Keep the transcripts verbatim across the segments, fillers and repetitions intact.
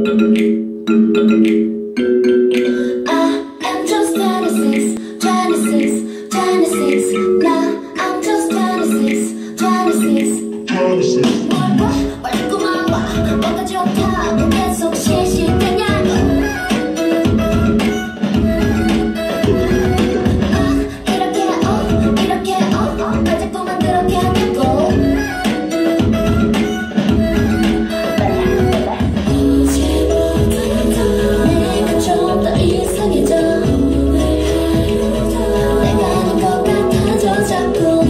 I'm just twenty-six, twenty-six, twenty-six. Now I'm just twenty-six, twenty-six, twenty-six. 뭘 봐? 빨리 고마워. 뭐가 좋다고 계속 실실대냐고. 아, 이렇게 어, 이렇게 어, 날 자꾸만 그렇게 하겠고. 이제부터 내가 좀 더 이상해져. 내가 아닌 것 같아져 자꾸.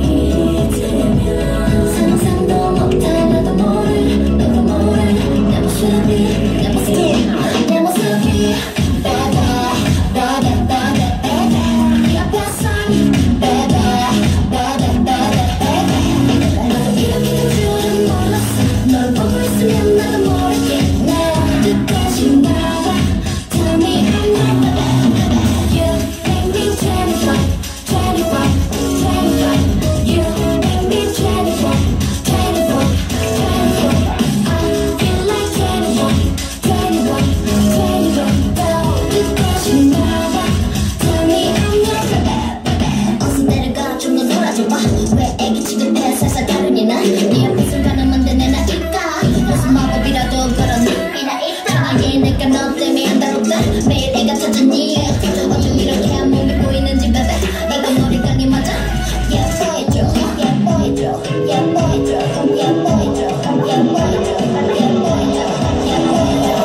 상상도 못할 나도 모를 너도 모를 내 모습이 내 모습이 내 모습이 baby baby baby baby 네 앞에서 baby baby baby baby 나도 이렇게 될 줄은 몰랐어. 널 보고 있으면 나도 모르겠네. 끝까지 나와 tell me I'm not the bad. You make me twenty-one, twenty-one, twenty-one. You make me twenty-one, twenty-one, twenty-one. I feel like twenty-one, twenty-one, twenty-one. 끝까지 나와 tell me I'm not the bad. 어서 내려가 좀 더 놀아줘봐. 왜 애기 취급해 살살 다르니 난. 네 앞에서 가능한 데 내 나일까. 무슨 마법이라도 그런 힘이나 있다. 나의 내가 너 때문에 한다롭다. 매일 애가 찾았니. 어쩜 이렇게 안 몸이 보이는지 베베. 이거 머리가 네 맞아. 예뻐해줘 예뻐해줘 예뻐해줘 예뻐해줘 예뻐해줘 예뻐해줘 예뻐해줘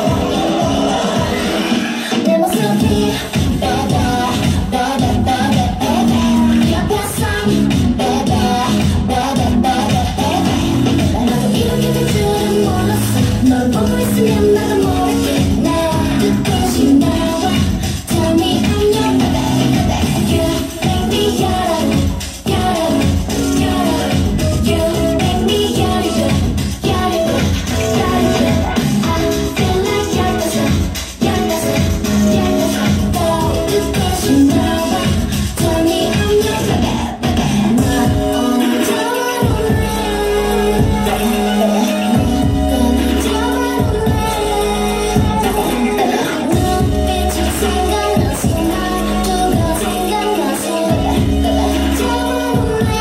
내 모습이 baby baby baby baby 네 앞에서 baby baby baby baby 나도 이렇게 될 줄은 몰랐어. 널 보고 있으면 나도 모르겠네. 끝까지 나와 tell me I'm your baby. You make me 여름 여름 여름. You make me 여름 여름 여름. I feel like 열다섯 열다섯 열다섯. 또 끝까지 나와 tell me I'm your baby. 난 오늘 잡아볼래. 눈을 잡아볼래. 눈빛이 생각나서 말투가 생각나서 잡아볼래.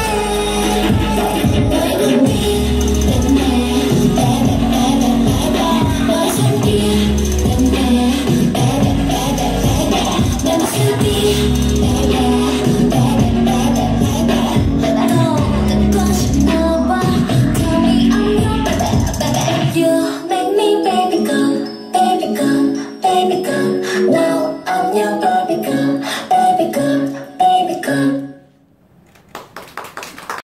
너의 눈빛 때문에 baby baby baby. 너의 손길 때문에 baby baby baby. 내 모습이 baby baby baby baby. 너 듣고 싶나 봐. Tell me I'm your baby baby. You make me baby girl baby girl baby girl. Now I'm your baby.